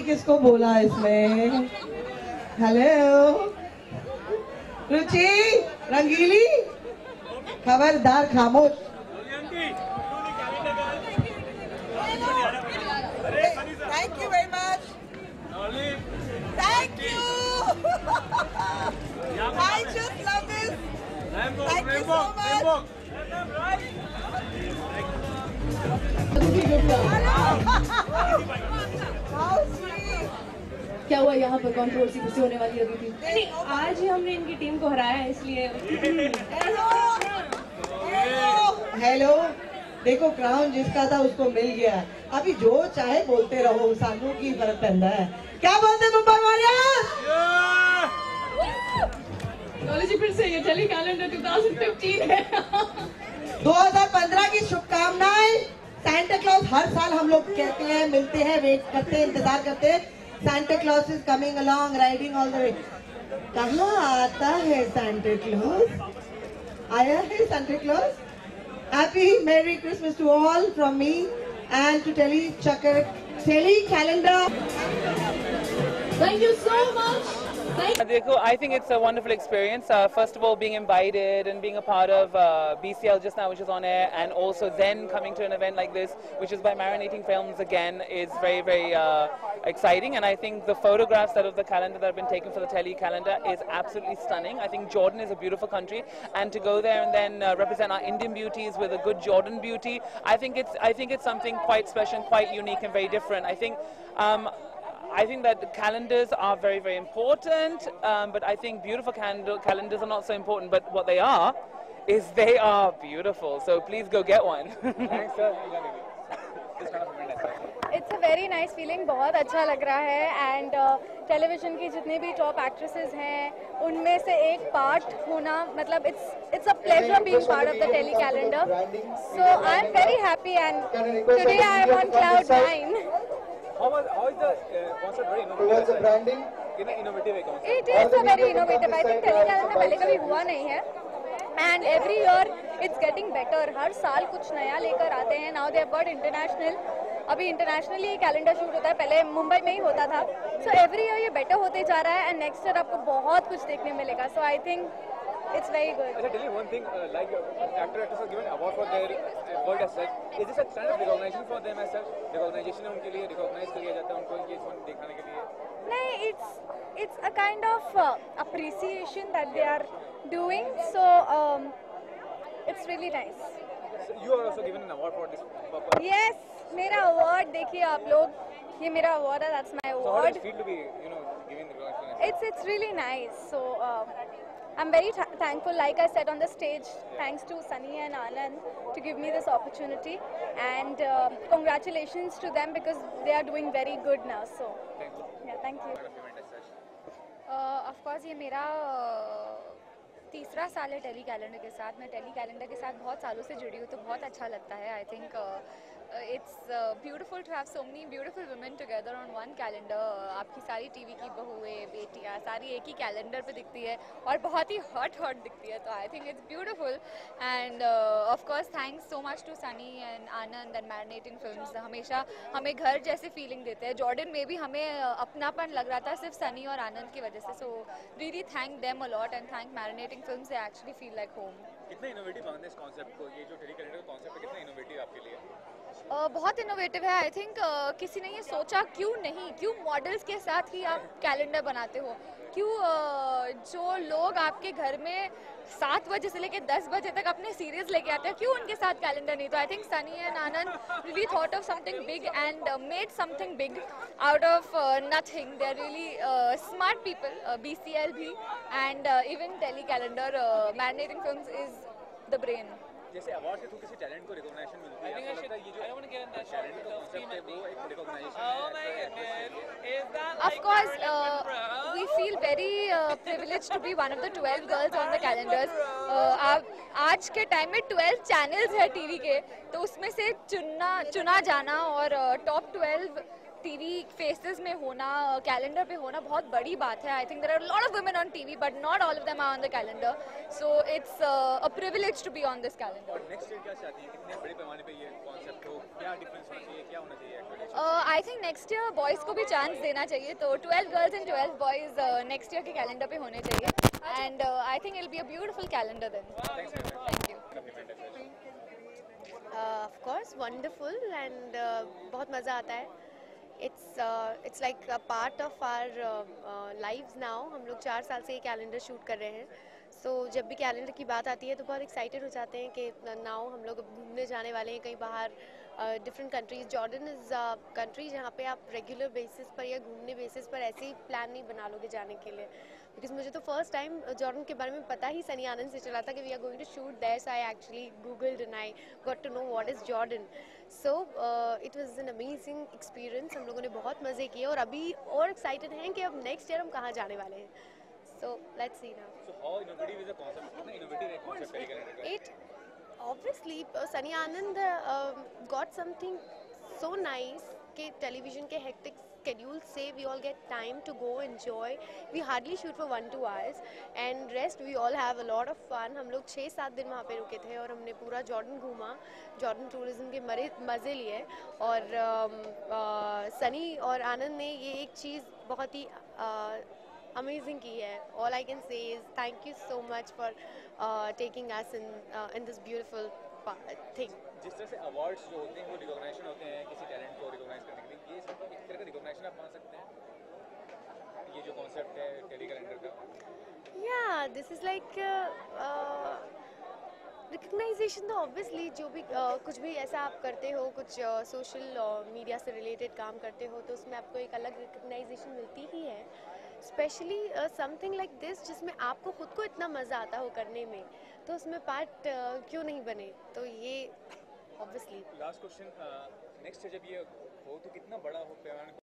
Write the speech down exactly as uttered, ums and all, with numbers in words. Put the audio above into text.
किसको बोला इसमें? हेलो रुचि रंगीली, खबरदार खामोश। Thank you very much. Thank you. I just love this. Thank you so much. How sweet. क्या हुआ यहाँ पर? कंट्रोवर्सी कुछ होने वाली अभी थी? नहीं, आज ही हमने इनकी टीम को हराया है इसलिए। हेलो, देखो क्राउन जिसका था उसको मिल गया। अभी जो चाहे बोलते रहो, सानू की फर्क पैदा है। क्या बोलते मुंबई वॉरियर्स? कॉलेज फिर से ये टेली कैलेंडर दो हज़ार पंद्रह है। दो हज़ार पंद्रह की शुभकामनाएं। सांता क्लॉज हर साल हम लोग कहते हैं, मिलते हैं, वेट करते हैं, इंतजार करते हैं। Santa Claus is coming along, riding all the way. कहाँ आता है सांता क्लॉज? आया है Santa Claus? Happy Merry Christmas to all from me and to Tele Chakar Tele Calendar. Thank you so much. Dekho, I think it's a wonderful experience. Uh, first of all, being invited and being a part of uh, B C L just now, which is on air, and also then coming to an event like this, which is by Marinating Films again, is very, very uh, exciting. And I think the photographs that of the calendar that have been taken for the Tele calendar is absolutely stunning. I think Jordan is a beautiful country, and to go there and then uh, represent our Indian beauties with a good Jordan beauty, I think it's I think it's something quite special, quite unique, and very different. I think. Um, I think that calendars are very, very important, um, but I think beautiful calendar, calendars are not so important, but what they are is they are beautiful. So please go get one. Thanks, sir. It's a very nice feeling, बहुत अच्छा लग रहा है and uh, television की जितने भी top actresses हैं उनमें से एक part होना मतलब it's it's a pleasure being part of the Tele calendar. So I'm very happy and today I am on cloud nine. How, was, how is the uh, concept very innovative? The branding? Innovative है concept. It is a very innovative. I think Tele calendar पहले कभी हुआ नहीं है. And every year it's getting better. हर साल कुछ नया लेकर आते हैं. Now they have got international. अभी इंटरनेशनली कैलेंडर शूट होता है, पहले मुंबई में ही होता था. So every year ये better होते जा रहा है and next year आपको बहुत कुछ देखने मिलेगा. So I think it's very good. I tell you one thing, uh, like uh, actor actors are given award for their uh, work as such. Is this a kind of recognition for them as such? Recognition है उनके लिए, recognize किया जाता है उनको ये चीज़ दिखाने के लिए. नहीं, it's it's a kind of uh, appreciation that they are doing. So um, it's really nice. So you are also given an award for this purpose. Yes, मेरा award देखिए आप लोग, ये मेरा award है, that's my award. So how does it feel to be, you know, given the recognition? It's it's really nice. So uh, I'm very th thankful. Like I said on the stage, thanks to Sunny and Anand to give me this opportunity, and uh, congratulations to them because they are doing very good now. So Thank you. yeah, thank you. Of course ये मेरा तीसरा साल है telly calendar के साथ. मैं tele calendar के साथ बहुत सालों से जुड़ी हूँ, तो बहुत अच्छा लगता है. I think it's beautiful to have so many beautiful women together on one calendar. आपकी सारी टीवी की बहुएं, बेटियाँ सारी एक ही कैलेंडर पे दिखती है और बहुत ही हॉट हॉट दिखती है. तो I think it's beautiful and of course thanks so much to Sunny and Anand and Marinating Films. हमेशा हमें घर जैसे फीलिंग देते हैं. जॉर्डन में भी हमें अपनापन लग रहा था सिर्फ सनी और आनंद की वजह से. So really thank them a lot and thank Marinating Films. They actually feel like home. कितना इनोवेटिव मानते हैं इस कॉन्सेप्ट को? ये जो टेली कैलेंडर का कॉन्सेप्ट है कितना इनोवेटिव आपके लिए? Uh, बहुत इनोवेटिव है. आई थिंक uh, किसी ने ये सोचा क्यों नहीं, क्यों मॉडल्स के साथ ही आप कैलेंडर बनाते हो, क्यों uh, जो लोग आपके घर में सात बजे से लेकर दस बजे तक अपने सीरीज लेके आते हैं, क्यों उनके साथ कैलेंडर नहीं? तो I think Sunny and Anand really thought of something big and made something big out of nothing. They are really smart people. B C L भी and even telly calendar Marinating Films is the brain. जैसे award के through किसी talent को recognition मिलती है, आपको लगता है ये जो टैलेंट का कॉन्सेप्ट है वो एक रिकॉग्निशन है? Of course, uh, we feel very uh, privileged to be one of the twelve girls on the calendars. Uh, आप आज के टाइम में twelve channels है टीवी के, तो उसमें से चुनना चुना जाना और top uh, twelve TV faces में होना, कैलेंडर पे होना बहुत बड़ी बात है. I think there are lot of women on TV but not all of them are on the calendar. So it's a privilege to be on this calendar. और next year क्या चाहती हैं, कितने बड़े पैमाने पे ये कॉन्सेप्ट हो, क्या डिफरेंस होना चाहिए, क्या होना चाहिए actually? I think next year boys को भी चांस देना चाहिए. तो twelve girls and twelve boys next year के कैलेंडर पे होने चाहिए. And I think it will be a beautiful calendar then. Thank you. Of course wonderful and बहुत मज़ा आता है. It's it's like a part of our lives now. हम लोग चार साल से ये कैलेंडर शूट कर रहे हैं. सो so, जब भी कैलेंडर की बात आती है तो बहुत एक्साइटेड हो जाते हैं कि नाउ हम लोग अब घूमने जाने वाले हैं कहीं बाहर, different countries. Jordan is country जहाँ पे आप रेगुलर बेसिस पर या घूमने बेसिस पर ऐसे ही प्लान नहीं बना लोगे जाने के लिए. बिकॉज मुझे तो फर्स्ट टाइम जॉर्डन के बारे में पता ही सनी आनंद से चला था कि we are going to shoot there. So I actually googled and I got to know what is Jordan. So it was an amazing experience. हम लोगों ने बहुत मज़े किए और अभी और एक्साइटेड हैं कि अब नेक्स्ट ईयर हम कहाँ जाने वाले हैं. So let's see now. So how innovative is the concept? कितना innovative है concept टेली कैलेंडर का? It obviously uh, Sunny Anand uh, um, got something so nice कि television के hectic schedule से we all get time to go enjoy. We hardly shoot for one two hours and rest we all have a lot of fun. हम लोग छः सात दिन वहाँ पे रुके थे और हमने पूरा जॉर्डन घूमा, जॉर्डन टूरिज्म के मरे मज़े लिए. और सनी um, uh, और आनंद ने ये एक चीज़ बहुत ही uh, amazing की है. All I can say is thank you so much for uh, taking us in uh, in this beautiful thing. जिस तरह से अवार्ड्स जो होते हैं वो रिकॉग्निशन होते हैं किसी टैलेंट को रिकॉग्नाइज करने के लिए, ये सब एक तरह का रिकॉग्निशन आप मान सकते हैं, ये जो कॉन्सेप्ट है टेली कैलेंडर का? Yeah, this is like recognition. तो ऑब्वियसली जो भी uh, कुछ भी ऐसा आप करते हो, कुछ सोशल मीडिया से रिलेटेड काम करते हो तो उसमें आपको एक अलग रिकग्नाइजेशन मिलती ही है. स्पेशली समथिंग लाइक दिस जिसमें आपको खुद को इतना मज़ा आता हो करने में, तो उसमें पार्ट uh, क्यों नहीं बने. तो ये ऑब्वियसली. लास्ट क्वेश्चन, नेक्स्ट जब ये हो तो कितना बड़ा हो पैमाने